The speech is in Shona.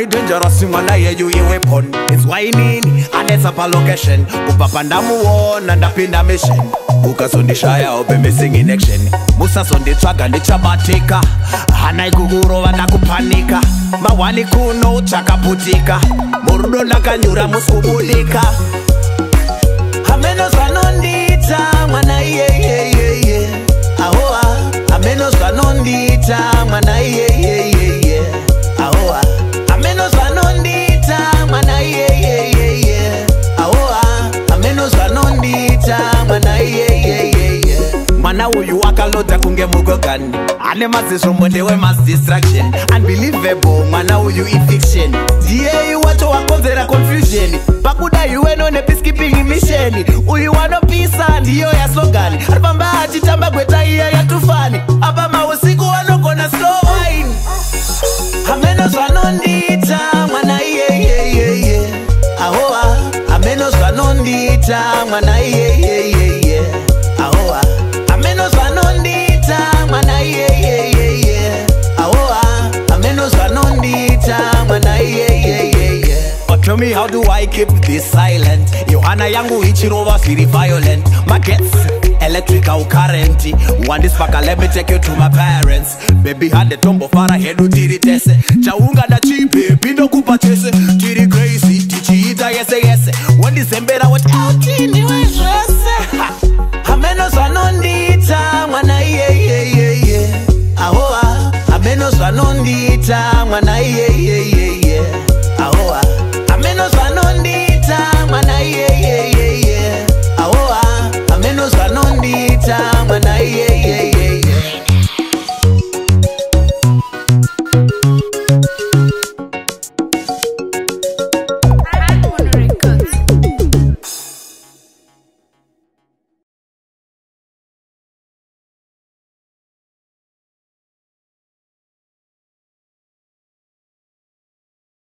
very dangerous mwana yeyu weapon. It's whining and it's up a location. Kupapanda muona ndapinda mission. Ukasondishaya ope missing in action. Musa sondi traga ndichabatika. Hana ikugurova ndakupanika. Mawani kuno chakaputika. Murudo nakanyura muskubulika. Ameno Zvaanondiita mwana ye. Ahoa. Ameno Zvaanondiita mwana ye. Ahoa. Ameno Zvaanondiita mwana ye. Ahoa. Ameno Zvaanondiita mwana ye. Mwana uyu akalota kunge mugogani. Ane mazisho mwendewe mass distraction. Unbelievable, mwana uyu fiction. Diye watu wakonzera confusion. Pakuda yueno ne peacekeeping mission. Uyu wano pisa ndiyo ya slogan. Arpamba achitamba kweta iya ya tufani. Aba mausiku wano kona slow wine. Ameno Zvaanondiita mwana ye. Ahoa. Ameno Zvaanondiita mwana ye. Ahoa. Ameno Zvaanondiita mwana ye. Ahoa. Ameno Zvaanondiita mwana ye. But tell me, how do I keep this silent? Yohana yangu ichirova very violent. My gets electrical current. One this paka, let me take you to my parents. Baby had the tombo fara hedu tiri tese. Chaunga na chipe pindo kupachese. Tiri crazy tichi ita yese. When December what out in the dress. Ameno Zvaanondiita mwana ye. Ahoa. Ameno Zvaanondiita mwana ye. Ahoa. Ameno Zvaanondiita mwana ye. Ahoa. Ameno Zvaanondiita mwana ye.